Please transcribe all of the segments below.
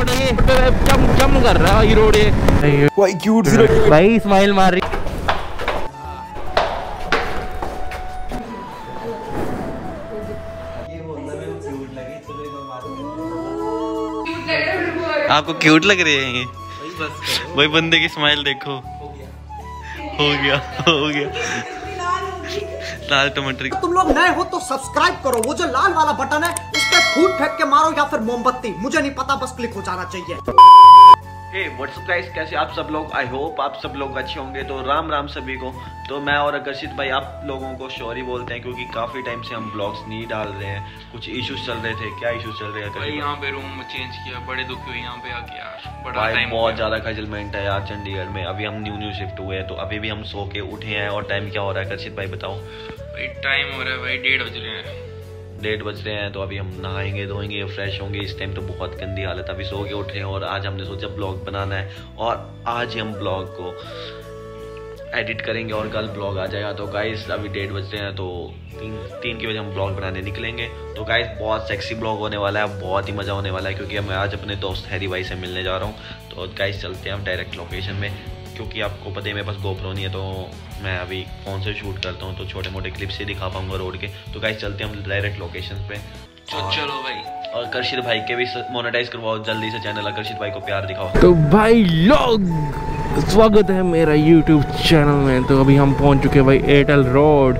Road है ये, चम कर रहा है ये रोड है भाई क्यूट सी भाई, स्माइल मार रही। आपको क्यूट लग रहे हैं ये? वही बंदे की स्माइल देखो। हो गया लाल टमाटर। तुम लोग नए हो तो सब्सक्राइब करो, वो जो लाल वाला बटन है उस पर फूट फेंक के मारो या फिर मोमबत्ती, मुझे नहीं पता, बस क्लिक हो जाना चाहिए। हे व्हाट्सअप गाइस, कैसे आप सब लोग? आई होप आप सब लोग अच्छे होंगे। तो राम राम सभी को। तो मैं और आकर्षित भाई आप लोगों को सॉरी बोलते हैं क्योंकि काफ़ी टाइम से हम ब्लॉग्स नहीं डाल रहे हैं, कुछ इश्यूज चल रहे थे। क्या इश्यूज चल रहे हैं भाई? यहाँ पे रूम चेंज किया, बड़े दुखी हुए यहाँ पे आके यार, बड़ा टाइम बहुत ज़्यादा खजलमेंट है यार चंडीगढ़ में। अभी हम न्यू शिफ्ट हुए हैं तो अभी भी हम सो के उठे हैं। और टाइम क्या हो रहा है आकर्षित भाई बताओ? भाई टाइम हो रहा है भाई 1:30 बज रहे हैं। 1:30 बज रहे हैं तो अभी हम नहाएंगे धोएंगे फ्रेश होंगे। इस टाइम तो बहुत गंदी हालत, अभी सो के उठे हैं और आज हमने सोचा ब्लॉग बनाना है और आज ही हम ब्लॉग को एडिट करेंगे और कल ब्लॉग आ जाएगा। तो गाइस अभी 1:30 बज रहे हैं तो 3 के बजे हम ब्लॉग बनाने निकलेंगे। तो गाइस बहुत सेक्सी ब्लॉग होने वाला है, बहुत ही मज़ा होने वाला है क्योंकि मैं आज अपने दोस्त हैरी भाई से मिलने जा रहा हूँ। तो गाइस चलते हैं हम डायरेक्ट लोकेशन में, क्योंकि आपको पता है मेरे पास गोप्रो नहीं है तो मैं अभी फ़ोन से शूट करता हूँ तो छोटे मोटे क्लिप्स ही दिखा पाऊंगा रोड के। तो गाइस चलते हैं हम डायरेक्ट लोकेशन पे। चलो भाई, और आकर्षित भाई के भी मोनेटाइज करवाओ जल्दी से चैनल, आकर्षित भाई को प्यार दिखाओ। तो भाई लोग स्वागत है मेरा YouTube चैनल में। तो अभी हम पहुंच चुके हैं भाई एयरटेल रोड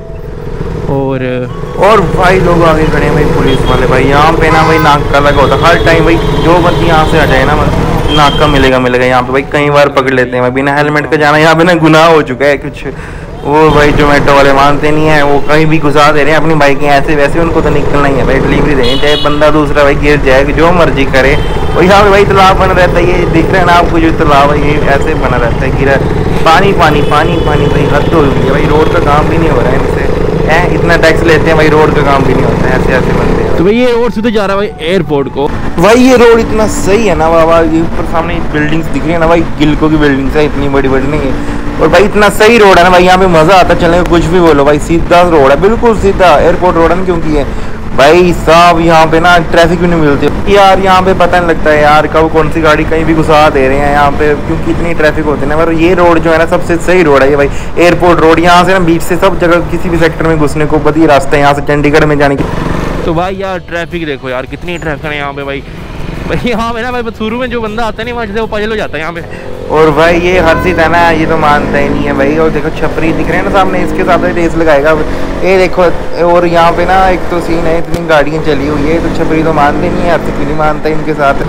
और भाई लोग आगे खड़े हैं भाई पुलिस वाले। भाई यहाँ पे ना भाई नाका लगा होता हर टाइम भाई, जो बंदी यहाँ से आ जाए ना नाका मिलेगा यहाँ पे भाई। कई बार पकड़ लेते हैं भाई, बिना हेलमेट का जाना यहाँ पे ना गुनाह हो चुका है कुछ। वो भाई जोमेटो वाले मानते नहीं है, वो कहीं भी घुसा दे रहे हैं अपनी बाइकें ऐसे वैसे, उनको तो निकलना ही है भाई, डिलीवरी देनी चाहे बंदा दूसरा भाई गिर जाए जो मर्जी करे। और यहाँ पे भाई तालाब बना रहता है, ये दिख रहा है ना आपको जो तालाब है ये ऐसे बना रहता है, गिरा पानी पानी पानी पानी भाई, हद हो गई है भाई। रोड का काम भी नहीं हो रहा है इनसे, इतना टैक्स लेते हैं भाई, रोड का काम भी नहीं होता है, ऐसे ऐसे बनते हैं। तो भाई ये रोड सीधे जा रहा है भाई एयरपोर्ट को। भाई ये रोड इतना सही है ना बाबा, ये ऊपर सामने बिल्डिंग्स दिख रही है ना भाई, गिलको की बिल्डिंग्स है, इतनी बड़ी बड़ी नहीं है। और भाई इतना सही रोड है ना भाई, यहाँ पे मजा आता चलने का, कुछ भी बोलो भाई, सीधा रोड है, बिल्कुल सीधा एयरपोर्ट रोड है ना, क्योंकि है भाई साहब यहाँ पे ना ट्रैफिक भी नहीं मिलती यार। यहाँ पे पता नहीं लगता है यार कब कौन सी गाड़ी कहीं भी घुसा दे रहे हैं यहाँ पे, क्योंकि इतनी ट्रैफिक होती है ना। पर ये रोड जो है ना सबसे सही रोड है ये भाई, एयरपोर्ट रोड। यहाँ से ना बीच से सब जगह किसी भी सेक्टर में घुसने को बढ़िया रास्ता है यहाँ से चंडीगढ़ में जाने की। तो भाई यार ट्रैफिक देखो यार, कितनी ट्रैफिक है यहाँ पे भाई। यहाँ पे ना भाई शुरू में जो बंदा आता है नहीं वहाँ से वो पजल हो जाता है यहाँ पे। और भाई ये हर्षित है ना, ये तो मानता ही नहीं है भाई। और देखो छपरी दिख रहे हैं ना सामने, इसके साथ रेस लगाएगा ये देखो। और यहाँ पे ना एक तो सीन है, इतनी गाड़ियाँ चली हुई है तो छपरी तो मानते नहीं है, हर्षित भी नहीं मानता इनके साथ।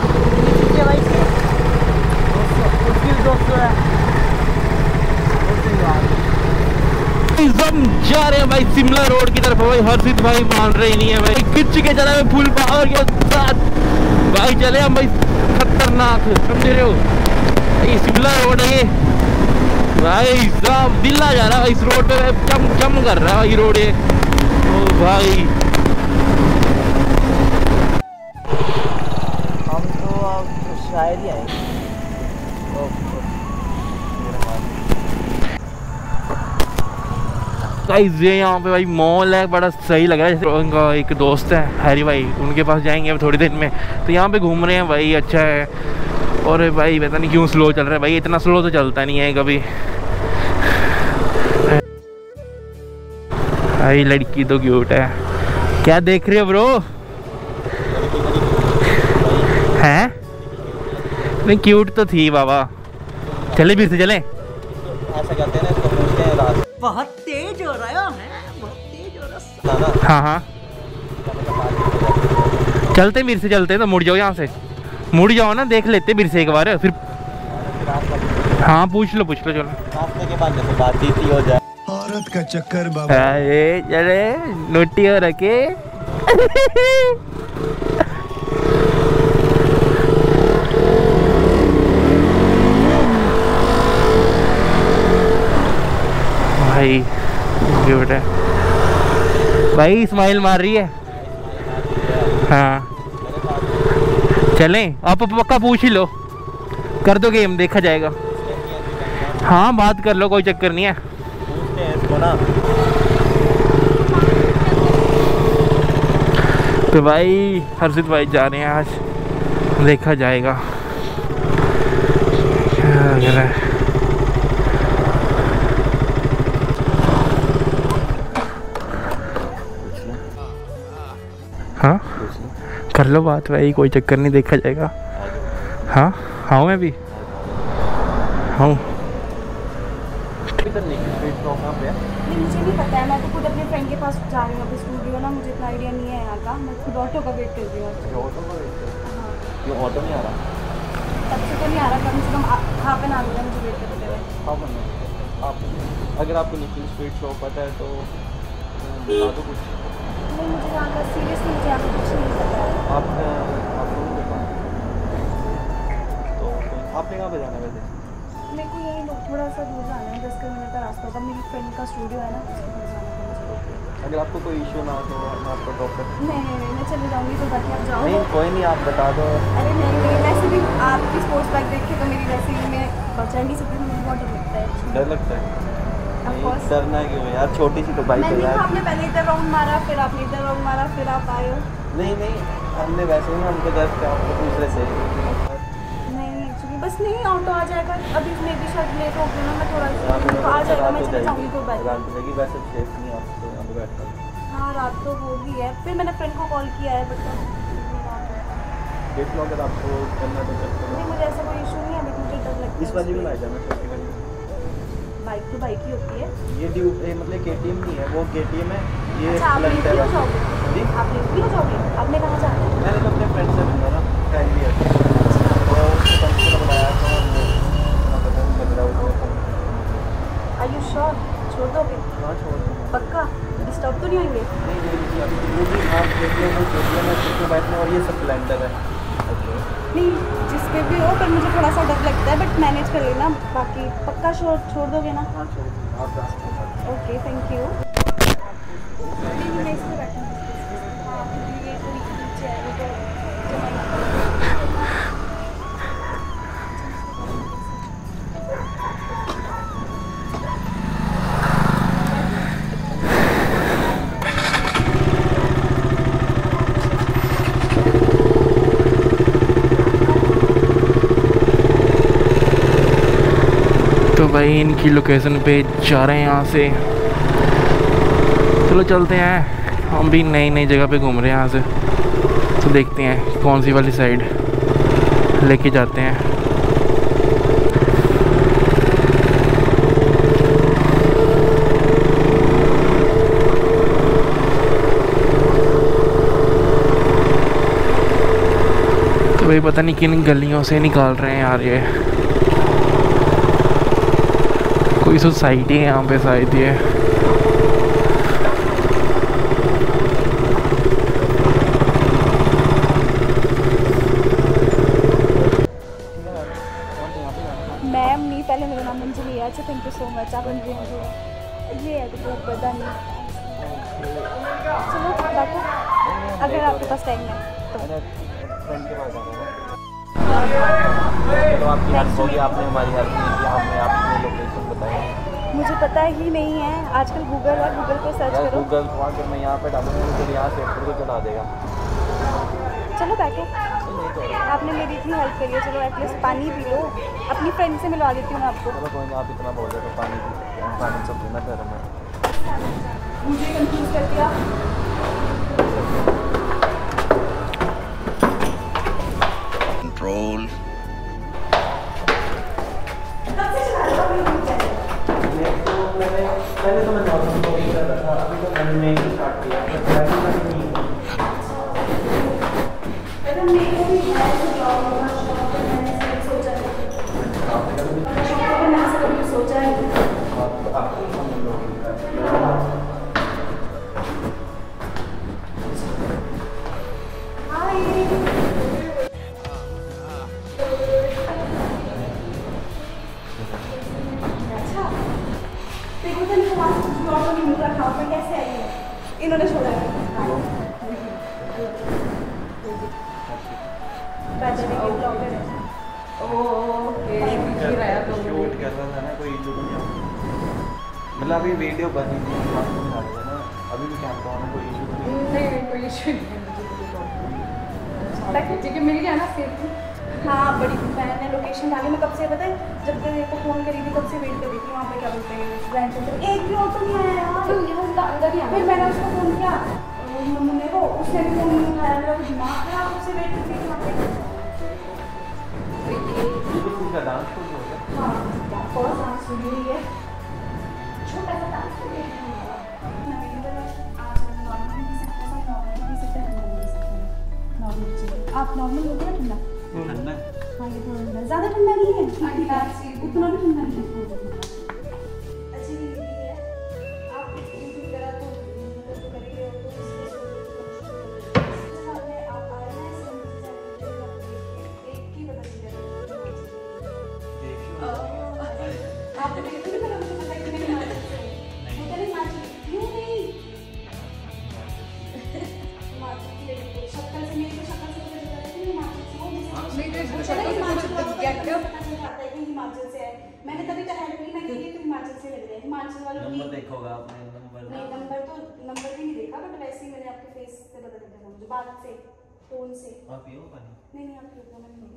जा रहे हैं भाई शिमला रोड की तरफ भाई, हर्षित भाई मान रहे ही नहीं है भाई, खिंच के चला है फुल पावर के साथ भाई चले हम भाई, खतरनाक समझ रहे हो। ये शिमला रोड है ये भाई साहब, दिल आ जा रहा है इस रोड पे, चम कर रहा है ये रोड है। ओ भाई हम तो अब शायद ही आए। गाइस ये यहाँ पे भाई मॉल है, बड़ा सही लग रहा है। जैसे उनका एक दोस्त है हैरी भाई, उनके पास जाएंगे अब थोड़ी देर में। तो यहाँ पे घूम रहे हैं भाई, अच्छा है। और भाई पता नहीं क्यों स्लो चल रहा है भाई, इतना स्लो तो चलता नहीं है कभी भाई। लड़की तो क्यूट है, क्या देख रहे हो ब्रो? हैं नहीं क्यूट तो थी बाबा। चले फिर से चले, ऐसा कहते हैं ना इसको, पूछते हैं रात बहुत तेज हो रहा है, बहुत तेज हो रहा है। हाँ हाँ चलते फिर से, चलते तो मुड़ जाओ यहाँ से, मुड़ जाओ ना, देख लेते फिर से एक बार फिर। हाँ पूछ लो चलो। रास्ते के बाद जैसे बातचीत ही हो जाए। औरत का चक्कर बाबा, अरे चले नोटी हो रखे भाई क्यूट है भाई, स्माइल मार रही है। हाँ चलें, आप पक्का पूछ ही लो, कर दो गेम, देखा जाएगा। हाँ बात कर लो, कोई चक्कर नहीं है। पूछते हैं इसको ना। तो भाई हर्षित भाई जा रहे हैं आज, देखा जाएगा। लग रहा है। हाँ कर लो बात भाई, कोई चक्कर नहीं, देखा जाएगा। हाँ हाँ मैं भी हाँ। नहीं मुझे नहीं पता है, मैं तो खुद अपने फ्रेंड के पास जा रही हूँ अभी स्टूडियो ना, मुझे इतना आइडिया नहीं है यहाँ का। मैं खुद ऑटो का वेट कर रही हूँ। ये ऑटो नहीं आ रहा? तब से तो नहीं आ रहा, कम से कम हाफ एन आवर मुझे वेट करते हुए। आप अगर आपको निखिल स्वीट शॉप पता है तो बता दो कुछ। नहीं मुझे यहाँ का सीरियसली मुझे यहाँ का कुछ नहीं पता है। तो आपने कहाँ पे जाना है वैसे? मेरे को यही लोग थोड़ा सा दूर जाना है, 10 किलोमीटर का रास्ता होगा। मेरी फ्रेंड का स्टूडियो है ना, उसके पास जाना है मुझे। अगर आपको कोई इशू ना हो तो मैं आपको ड्रॉप कर। नहीं मैं चली जाऊँगी, तो बाकी आप जाओ। नहीं कोई नहीं, आप बता दो। अरे नहीं वैसे भी आपकी स्पोर्ट्स बाइक देख के तो मेरी वैसे ही मैं बचा नहीं सकती, मुझे बहुत डर लगता है। डर लगता है? Of course। डरना क्यों यार, छोटी सी तो बाइक है यार। आपने पहले इधर राउंड मारा, फिर आपने इधर राउंड मारा, फिर आप आए हो। नहीं हमने वैसे ही हमको जस्ट आपको दूसरे से नहीं एक्चुअली बस नहीं, ऑटो आ जाएगा अभी, मैं भी शायद लेट हो गई ना, मैं थोड़ा सा आ जाएगा, मैं चली जाऊँगी कोई बात नहीं। वैसे सेफ नहीं आपको यहाँ पे बैठना। हाँ रात तो होगी है, फिर मैंने फ्रेंड को कॉल किया है बट देख लो अगर आपको करना तो नहीं, मुझे ऐसा कोई इशू नहीं है, बट मुझे डर लगता है। इस वाली में आ जाना, छोटी वाली बाइक तो बाइक ही होती है। ये मतलब KTM नहीं है, वो KTM है ये। अच्छा आप लेट हो जाओगे? आप लेट हो जाओगे? आपने कहाँ जाना है? मैंने तो अपने फ्रेंड से मिला ना, टाइम भी है तो उसको बताया तो लग रहा है। Are you sure? छोड़ दोगे? हाँ छोड़ दो। पक्का? डिस्टर्ब तो नहीं होंगे? नहीं आप देख लो, वो KTM है उसके बाइक में, और ये स्प्लेंडर है। नहीं जिस पे भी हो, पर मुझे थोड़ा सा डर लगता है, बट मैनेज कर लेना। बाकी पक्का छोड़ दोगे ना? हाँ छोड़ दो, आप रास्ते में। Okay thank you. मैं इस पे बैठूँगी। हाँ क्योंकि ये थोड़ी नीचे है, वो तो तो भाई इनकी लोकेशन पे जा रहे हैं यहाँ से। चलो चलते हैं, हम भी नई नई जगह पे घूम रहे हैं यहाँ से, तो देखते हैं कौन सी वाली साइड लेके जाते हैं। तो भाई पता नहीं किन गलियों से निकाल रहे हैं यार, ये कोई सोसाइटी है यहाँ पे शायद ये। मैम नहीं, पहले मेरा नाम अंजलि है। अच्छा थैंक यू सो मच, आप अंजलि ये है तो पता नहीं। चलो बैठो अगर आपके पास टाइम है तो। तो आपकी हेल्प होगी, आपने हमारी हेल्प नहीं की, हमने आपको लोकेशन बताई। मुझे पता ही नहीं है, आजकल गूगल है, गूगल पे सर्च करो। गूगल अगर मैं यहाँ पे डालूंगा तो यहाँ से को चला देगा। चलो बैठो, आपने मेरी इतनी हेल्प करी है, चलो एटलीस्ट पानी पी लो। अपनी फ्रेंड से मिलवा देती हूँ मैं आपको। चलो कोई नहीं, आप इतना बोल रहे तो पानी सब पीना गर्म है। मुझे कंफ्यूज कर दिया। कंट्रोल पहले तो मैं नॉर्मल कॉफी कर रहा था, अभी तो मैंने स्टार्ट किया। कैसे आई है? इन्होंने छोड़ा है। शूट कर रहा था ना, कोई इशू नहीं। मतलब अभी वीडियो बनी थी ना, अभी भी कैमरा ऑन है, कोई इशू नहीं। कोई इशू नहीं है, ठीक है मेरी क्या ना सेफ थी। हाँ बड़ी मैंने लोकेशन लोकेशन डाली मैं कब से, पता है जब तेरे को फोन करी थी तब से वेट कर रही थी वहाँ पे, क्या बोलते हैं ब्रांच सेंटर, एक भी ऑटो नहीं आया यार। अंदर ही फिर मैंने उसको फोन किया मम्मी को, उसने भी फोन नहीं उठाया, मेरा दिमाग खराब, उससे वेट कर रही थी वहाँ पे। हाँ फर्स्ट डांस स्टूडियो ही है, छोटा सा डांस स्टूडियो है। आप नॉर्मल हो गया ठंडा? ठंडा हाँ ये थोड़ा ज़्यादा ठंडा नहीं है, उतना भी ठंडा नहीं है। अच्छी नींद है आप इसी तरह तो करेंगे और तो इसलिए आप आ रहे हैं एक की पता चल जाएगा आप देखिए तो मैं आपको पता है कि मैं हिमाचल से हूँ, नहीं क्यों नहीं हिमाचल की लड़की शक्ल से मेरी तो शक्ल से हिमाचल से है, मैंने तभी तो हेल्प की, मैंने ये तो हिमाचल से लग रहा है, हिमाचल वालों की नंबर देखोगा आपने, नंबर नहीं नंबर भी नहीं देखा, बट वैसे ही मैंने आपके फेस से पता चल गया मुझे, बात से टोन से। आप पियो पानी? नहीं आप पियो, मैंने नहीं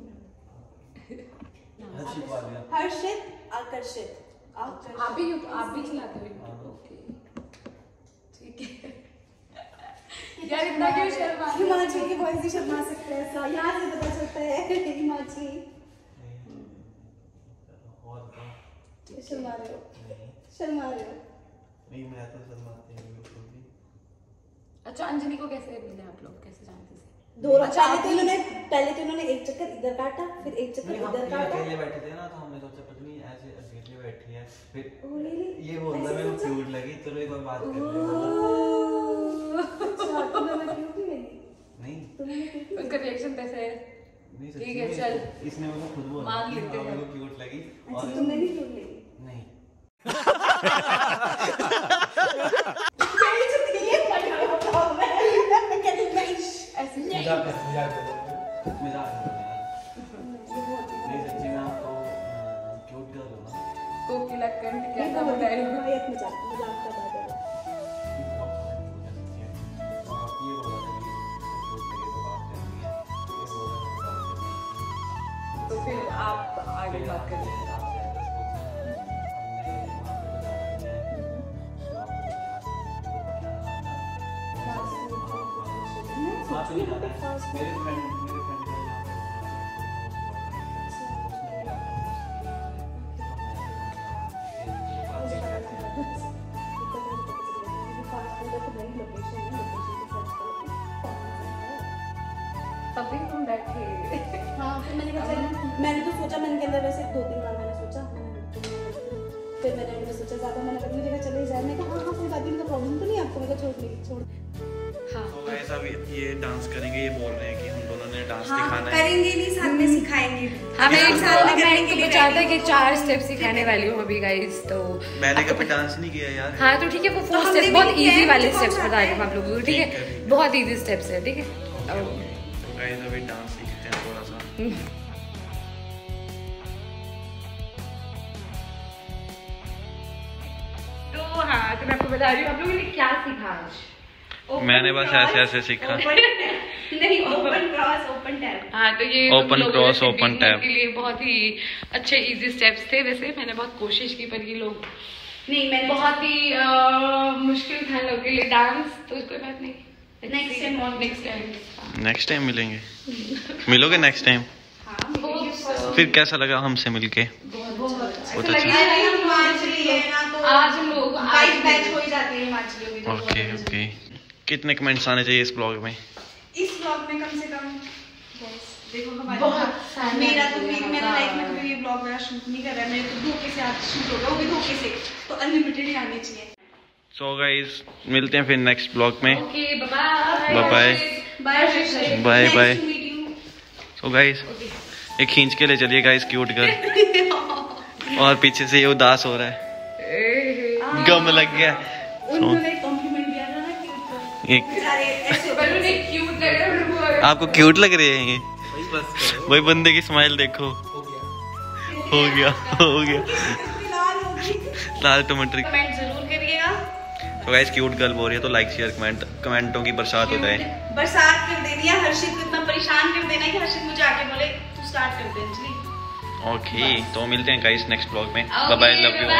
हर्षित आकर्षित आप भी चलाते हो? ठीक है यार इतना क्यों शर्मा? हिमाचल की वॉइस ही शर्मा सकते हैं, ऐसा यहाँ से पता चलता है हिमाचली। शर्मा रहे हो? नहीं मैं तो शर्माते हैं बिल्कुल भी। अच्छा अंजलि को कैसे मिले आप लोग, कैसे जानते थे? दो पहले तो इन्होंने एक चक्कर इधर काटा, फिर एक चक्कर इधर काटा। अकेले बैठे थे ना तो हमने सोचा पत्नी ऐसे अकेले बैठी है, फिर ये बोलता मैं क्यूट लगी, चलो एक बार बात कर ले। नहीं उसका रिएक्शन कैसा है? ठीक है चल, इसने मुझे खुद बोला कि हाँ मेरे को क्यूट लगी और तुमने नहीं क्यूट लगी? नहीं सच्ची में आपको क्यूट गर्ल हो ना? कोकिला कंठ क्या था बताइए। मजाक कर रहा था। तो फिर आप आगे बात करिए। मेरे फ्रेंड तभी तुम बैठे। हाँ फिर मैंने तो सोचा, मैंने के अंदर वैसे 2-3 बार मैंने सोचा, फिर मैंने सोचा ज़्यादा मैंने कभी जगह चले जाए, मैं कहा हाँ कोई बात नहीं, तो प्रॉब्लम तो नहीं आपको, मैं छोड़। हाँ तो गाइस अभी ये डांस करेंगे, ये बोल रहे हैं कि हम दोनों ने डांस दिखाना है। करेंगे नहीं, साथ में सिखाएंगे। हमें एक साथ में करने के लिए चाहता है कि 4 स्टेप सिखाने वाली हूँ अभी गाइस, तो मैंने कभी डांस नहीं किया यार। हाँ तो ठीक है, वो 4 स्टेप्स बहुत इजी वाले स्टेप्स बता रही हूँ आप लोगों को, ठीक है बहुत इजी स्टेप्स है, ठीक है। गाइस अभी डांस सीखते हैं थोड़ा सा। तो हाँ तो मैं आपको बता रही हूँ आप लोगों ने क्या सीखा आज। मैंने बस ऐसे सीखा। नहीं ओपन क्रॉस ओपन टैप। हाँ तो ये ओपन क्रॉस ओपन टैप के लिए बहुत ही अच्छे इजी स्टेप्स थे, वैसे मैंने बहुत कोशिश की पर ये लोग नहीं, मैंने बहुत ही मुश्किल था लोगों के लिए डांस, तो कोई बात नहीं, नेक्स्ट टाइम मिलेंगे। मिलोगे नेक्स्ट टाइम? फिर कैसा लगा हमसे मिलके? बहुत अच्छा। आज हम लोग बैच हो ही जाती है हिमाचलियों की। ओके कितने कमेंट्स आने चाहिए इस ब्लॉग में? इस ब्लॉग में कम से कम देखो हमारे मेरा लाइफ में कभी ये ब्लॉग मेरा शूट नहीं कर रहा है, मेरे तो धोखे से आज शूट होगा, वो भी धोखे से, तो अनलिमिटेड ही आने चाहिए। सो गाइस मिलते हैं फिर नेक्स्ट ब्लॉग में। Okay bye bye. So guys एक खींच के ले चलिए गाइस क्यूट गर्ल। और पीछे से ये उदास हो रहा है, गम लग गया। उन्होंने कॉम्प्लीमेंट दिया था ना एक क्यूट लग रहा है। आपको क्यूट लग रही है ये? वही बंदे की स्माइल देखो। हो गया लाल टमाटर। कमेंट जरूर करिएगा। तो गाइस क्यूट गर्ल बोल रही है तो लाइक शेयर कमेंटों की बरसात हो जाए। बरसात कर देनी है, हर्षित को इतना परेशान कर देना है कि हर्षित मुझे आके बोले तू स्टार्ट कर दे अंजलि। ओके तो मिलते हैं गाइस नेक्स्ट ब्लॉग में। Bye bye, love you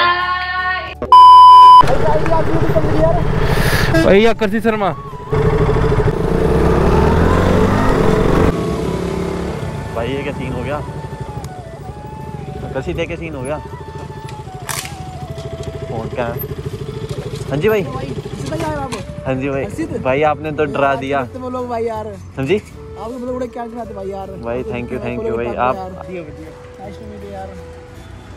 all. भैया कृषि शर्मा भाई ये क्या सीन हो गया, कसी दे के सीन हो गया। फोन क्या है? हाँ जी भाई, हाँ जी भाई, भाई आपने तो डरा दिया। भाई यार हाँ जी आपको क्या भाई यार, भाई थैंक यू भाई। आप यार